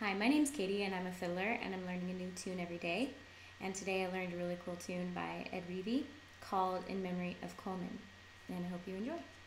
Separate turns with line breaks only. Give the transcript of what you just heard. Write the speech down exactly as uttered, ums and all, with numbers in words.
Hi, my name's Katie and I'm a fiddler and I'm learning a new tune every day. And today I learned a really cool tune by Ed Reavy called In Memory of Coleman. And I hope you enjoy.